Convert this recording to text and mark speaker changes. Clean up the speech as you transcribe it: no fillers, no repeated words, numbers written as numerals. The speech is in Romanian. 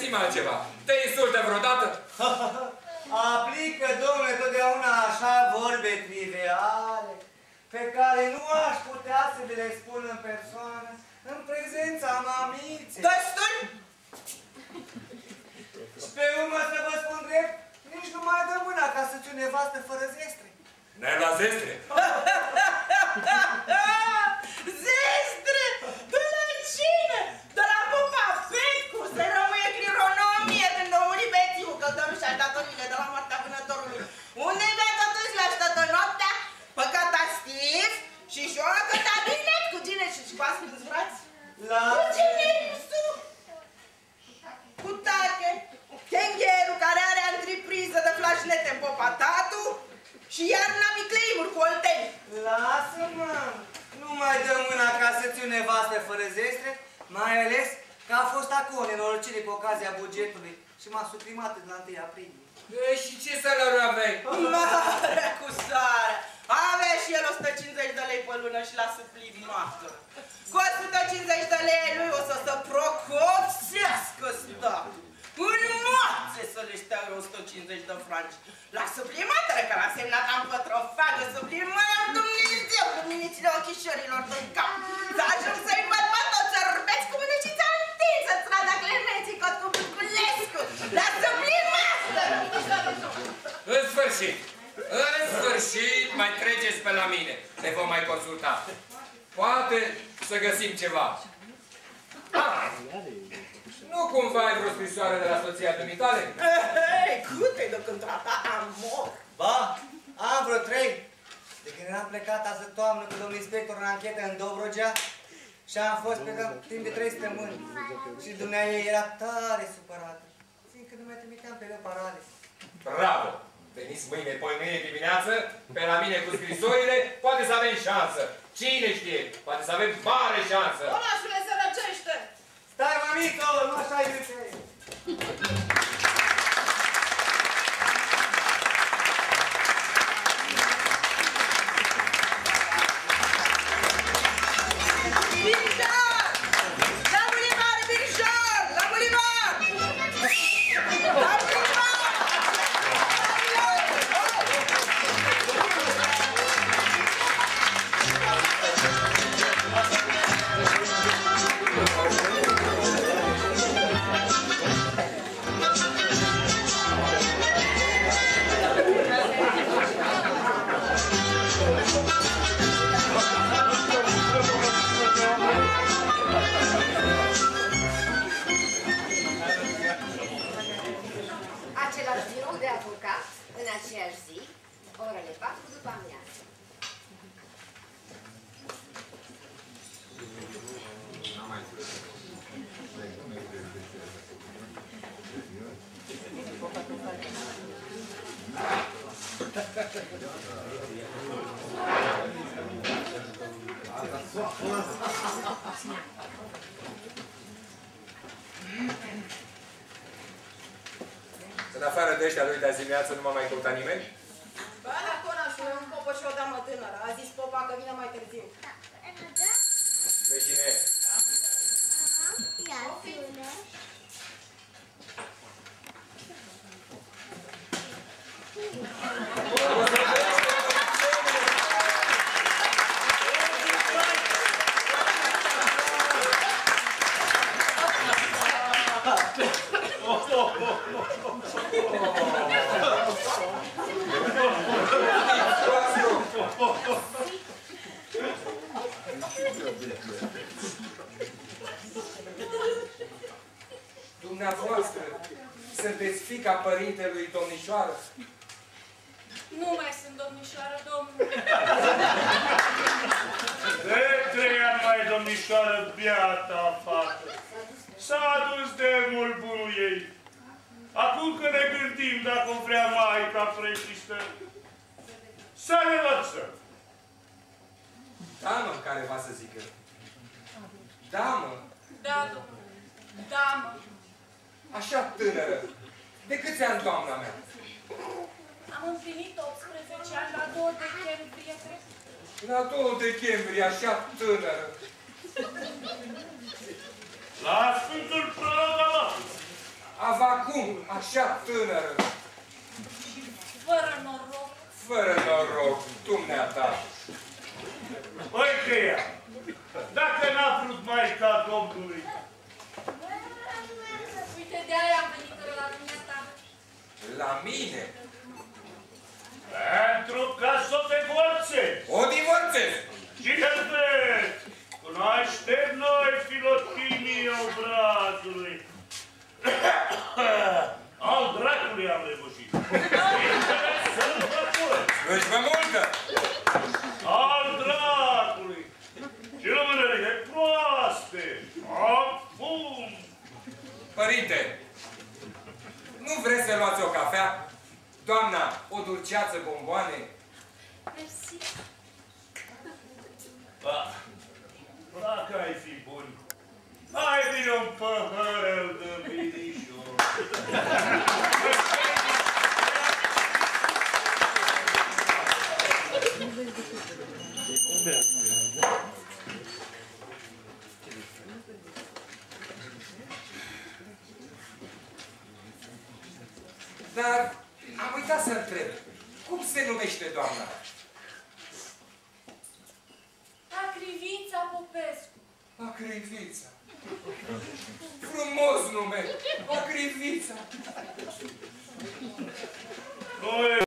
Speaker 1: zi altceva. Te insultă vreodată?
Speaker 2: Aplică, domnule, totdeauna așa vorbe triviale, pe care nu aș putea să vi le spun în persoană, în prezența mamiței.
Speaker 3: Destui!
Speaker 2: Și pe urmă să vă spun drept, nici nu mai dă mâna ca să-ți o nevastă fără zestre.
Speaker 1: N-ai la zestre?
Speaker 3: Zestre! De la cine? De la Popa Petcu! Se rămâie crironomie când o muri bețiu, că dăm și-a datorile de la moartea vânătorului. Unde bea totuși la toată noaptea? Păcata stiv și joacă tabinet cu cine și cu ascunzi brați?
Speaker 2: La...
Speaker 3: Cu cine? Cu tate, Chengheru, care are întrepriză de flașnete în Popa Tatu și iarna micleimuri cu olteni.
Speaker 2: Lasă-mă! Nu mai dă mâna ca să-ți o nevastă fără zestre, mai ales că a fost acolo nenorocire cu ocazia bugetului și m-a suprimat la 1 aprilie.
Speaker 1: Și ce salariu aveai?
Speaker 3: Mare cu sarea! Avea și el 150 de lei pe lună și la suplimatul. Cu 150 de lei lui o să se procopsească statul. În moațe să le șteagă 150 de franci. La suplimatele care a semnat am pătrofagă, sublimarea Dumnezeu cu minițile ochișorilor de cap. Să ajung să-i văd pe toți orbeți cu mânăcița întinsă, strada Clemenții, cot cu Buculescu. La suplimată!
Speaker 1: În sfârșit! În sfârșit mai treceți pe la mine. Ne vom mai consulta. Poate să găsim ceva. Nu cumva ai vreo scrisoare de la soția dumitale?
Speaker 3: Hei, câte de când trata amor?
Speaker 2: Ba, am vreo 3. De când am plecat azi toamnă cu domnul inspector în anchetă în Dobrogea și am fost pe timp de 3 săptămâni. Și dumneavoastră era tare supărată, fiindcă nu mai trimiteam pe el parale.
Speaker 1: Bravo! Veniți mâine, mâine dimineață, pe la mine cu scrisorile, poate să avem șansă. Cine știe? Poate să avem mare șansă.
Speaker 3: Orașule se răcește!
Speaker 2: Stai, mamico, nu așa e de
Speaker 1: În afară de ăștia lui de azi dimineață nu m-a mai căutat nimeni?
Speaker 3: Bă, la conașul, un popă și o damă tânără. A zis popa că vine mai târziu.
Speaker 1: Vecine.
Speaker 4: Ia spune.
Speaker 1: Dumneavoastră sunteți fiica părintelui domnișoară?
Speaker 5: Nu mai sunt domnișoară, domnule.
Speaker 6: De 3 ani mai domnișoară, biata fată. S-a adus de mult bunul ei. Acum că ne gândim dacă o vrea maica precistă, să ne lăsăm.
Speaker 1: Da, mă, care va să zică? Da, mă.
Speaker 5: Da, domnule. Da, mă.
Speaker 1: Așa tânără. De câți ani, doamna mea?
Speaker 5: Am împlinit 18 ani la 2 decembrie trecut.
Speaker 1: La 2 decembrie, așa tânără.
Speaker 6: La Sfântul Prorogamat.
Speaker 1: Așa tânără.
Speaker 5: Și fără noroc.
Speaker 1: Fără noroc, dumneata.
Speaker 6: Păi că ea, dacă n-a vrut Maica Domnului.
Speaker 5: Uite, de-aia am venit la dumneata.
Speaker 1: La mine?
Speaker 6: Pentru ca să o divorțezi.
Speaker 1: O divorțez.
Speaker 6: Și Helvet, cunoaștem noi filotimii obrazului. Al dracului am rebușit.
Speaker 1: Slujbă multă.
Speaker 6: Al dracului. Și lumânările proaste. Acum.
Speaker 1: Părinte, nu vreți să luați o cafea? Doamna, o dulceață, bomboane?
Speaker 5: Mersi.
Speaker 6: Dacă ai fi bun, hai vine un păhărel de vinișor.
Speaker 1: Dar am uitat să întreb. Cum se numește doamna?
Speaker 5: Acrivița Popescu.
Speaker 1: Acrivița. Frumos nume. Acrivița.